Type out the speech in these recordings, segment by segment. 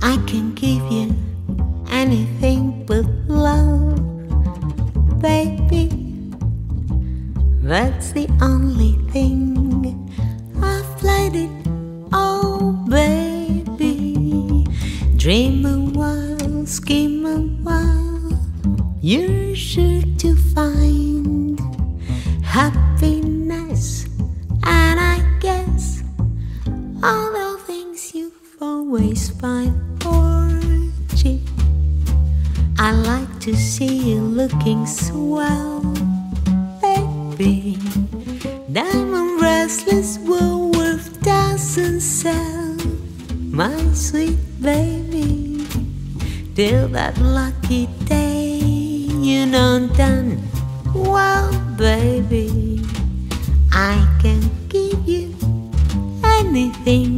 I can give you anything but love, baby. That's the only thing. I've played it, oh baby. Dream a while, scheme a while, you're sure to find happiness. And I guess all the things you've always find for cheap. I like to see you looking swell, baby. Diamond bracelets were worth thousands sell, my sweet baby. Till that lucky day, you know done well, baby. I can give you anything.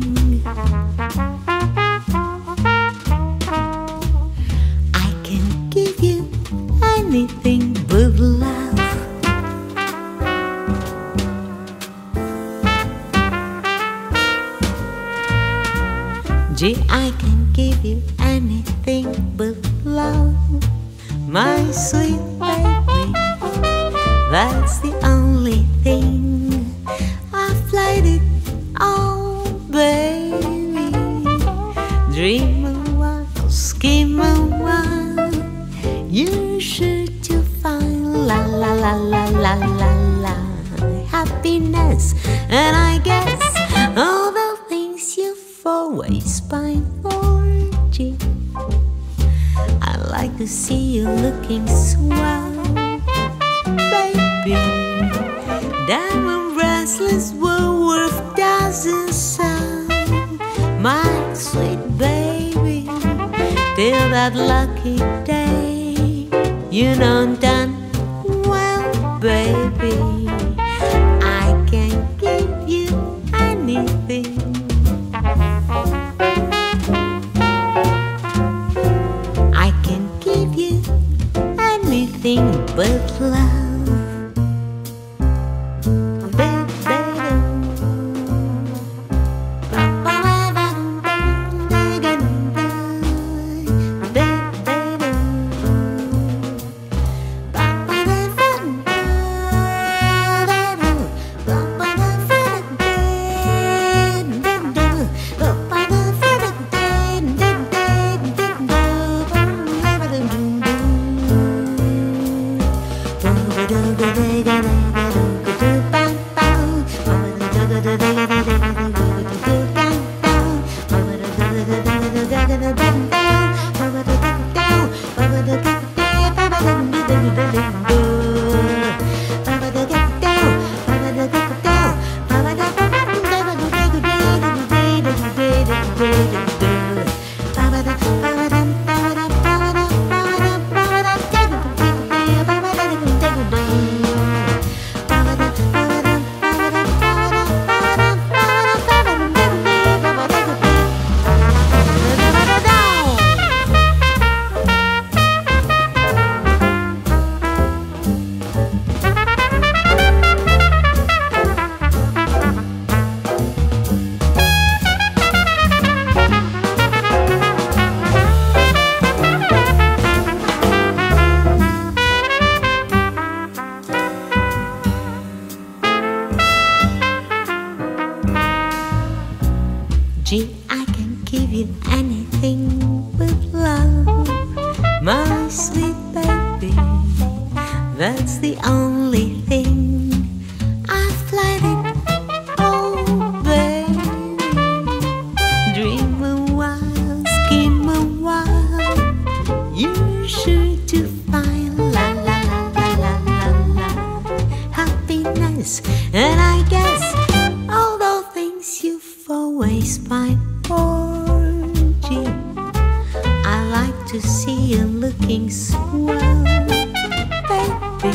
I can give you anything but love. Gee, I can give you anything but love, my sweet baby. That's the only thing. I've played it, oh baby. Dream a while, scheme a while, you're sure to find la la la la la la la happiness. And I guess all the things you've always pined for, gee. I like to see you looking swell, baby. Diamond bracelets were worth thousands sell, my sweet baby. Till that lucky day, you know done well, baby. I can give you anything. I can give you anything but love. Gee, I can give you anything but love, my sweet baby. That's the only thing. I've played it, oh baby. Dream a while, scheme a while, you're sure to find la la la la la la happiness. And I guess all those things you've always find for, gee. I like to see you looking swell, baby.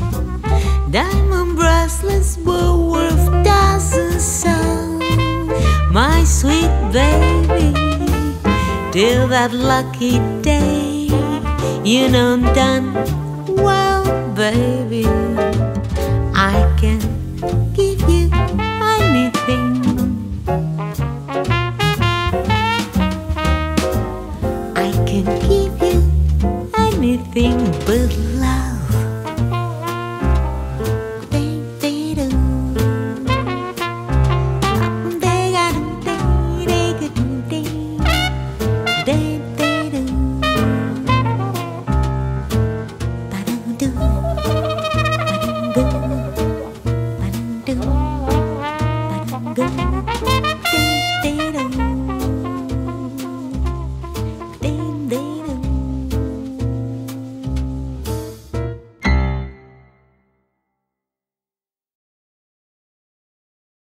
Diamond bracelets were worth thousands sell, my sweet baby. Till that lucky day, you know I'm done well, baby. I can give you